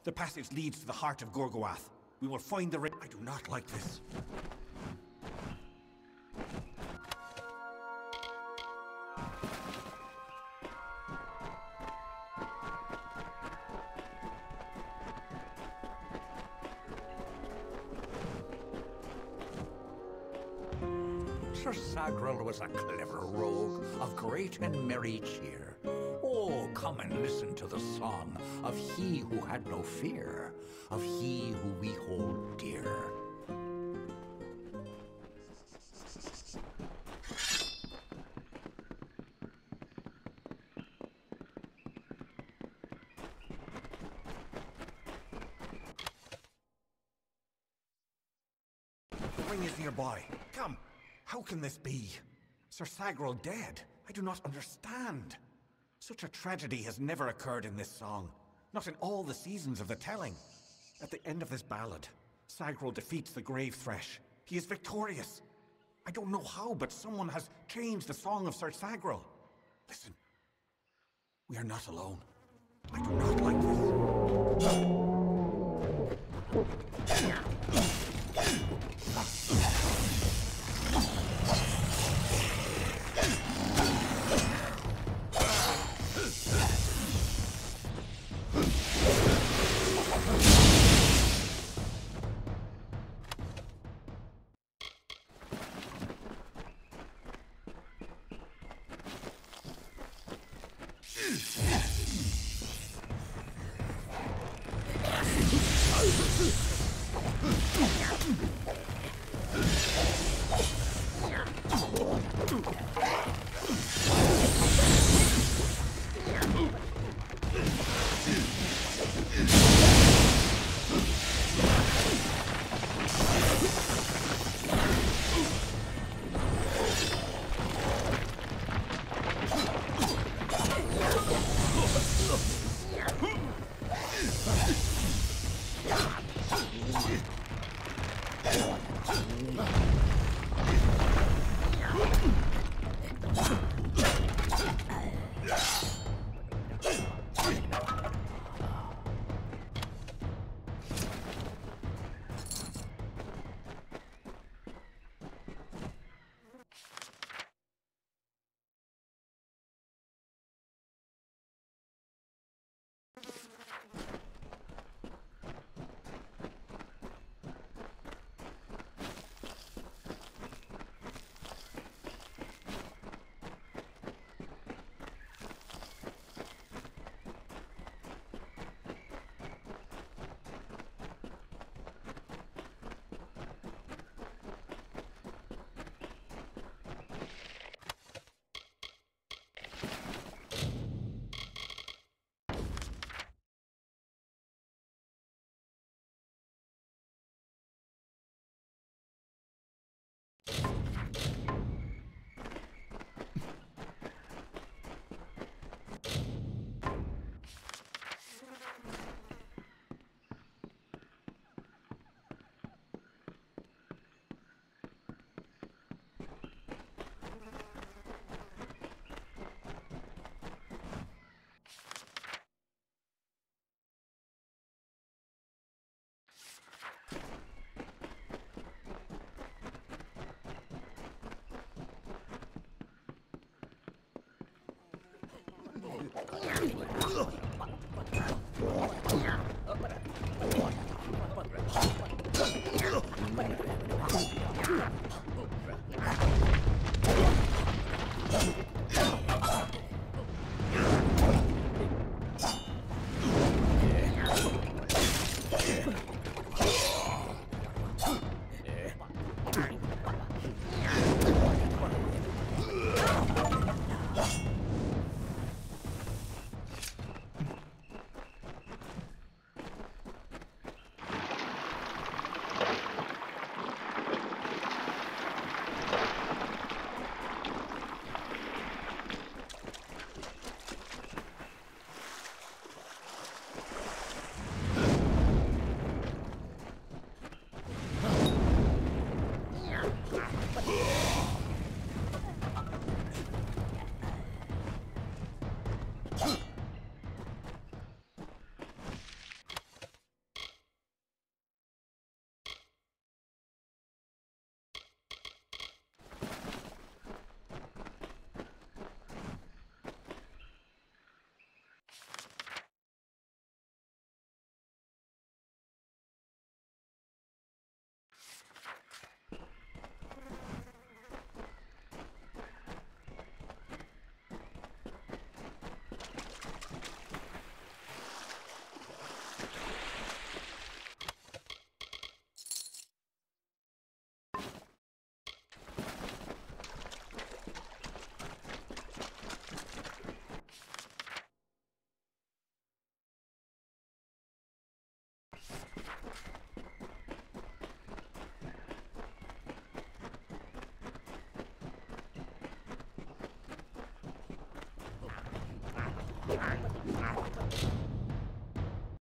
The passage leads to the heart of Gorgoath. We will find the ring. I do not like this. Sir Sagrel was a clever rogue of great and merry cheer. Oh, come and listen to the song of he who had no fear, of he who we hold dear. The ring is nearby. Come. How can this be? Sir Sagrel dead? I do not understand. Such a tragedy has never occurred in this song. Not in all the seasons of the telling. At the end of this ballad, Sagrel defeats the Grave Thresh. He is victorious. I don't know how, but someone has changed the song of Sir Sagrel. Listen. We are not alone. I do not like this.